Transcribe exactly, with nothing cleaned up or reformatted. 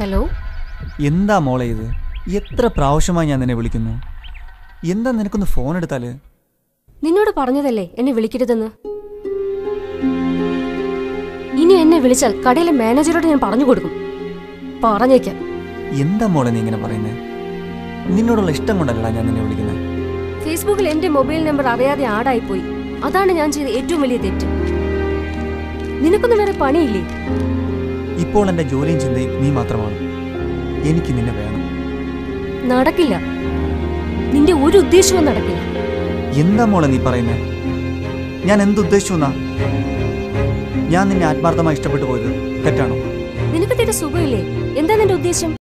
Hello. എന്താ മോളെ ഇത്? എത്ര പ്രാവശ്യമായി ഞാൻ നിന്നെ വിളിക്കുന്നു. എന്താ നിനക്കൊന്ന് ഫോൺ എടുത്താല്? നിന്നോട് പറഞ്ഞതല്ലേ എന്നെ വിളിക്കരുതെന്ന്. ഇനി എന്നെ വിളിച്ചാൽ കടയിലെ മാനേജരോട് ഞാൻ പറഞ്ഞു കൊടുക്കും. പറഞ്ഞേക്കാം. എന്താ മോളെ നീ ഇങ്ങനെ പറയുന്നത്? നിന്നോടുള്ള ഇഷ്ടം കൊണ്ടല്ലടാ ഞാൻ നിന്നെ വിളിക്കുന്നത്. ഫേസ്ബുക്കിൽ എന്റെ മൊബൈൽ നമ്പർ അറിയാതെ ആഡായിപ്പോയി. അതാണ് ഞാൻ ചെയ്ത ഏറ്റവും വലിയ തെറ്റ്. നിനക്കൊന്നും വേറെ പണിയില്ലേ? ഇപ്പോൾ എന്റെ ജോലിയും ചിന്തയും നീ മാത്രമാണ്. എനിക്ക് നിന്നെ വേണം. നടക്കില്ല. നിന്റെ ഒരു ഉദ്ദേശവും നടക്കില്ല. എന്താ മോളെ നീ പറയുന്നേ? ഞാൻ എന്തുദ്ദേശിച്ചു എന്നാ? ഞാൻ നിന്നെ ആത്മാർത്ഥമായി ഇഷ്ടപ്പെട്ടു പോയത് തെറ്റാണോ? നിനക്ക് തീരെ സുഖമില്ലേ? എന്താ നിന്റെ ഉദ്ദേശം?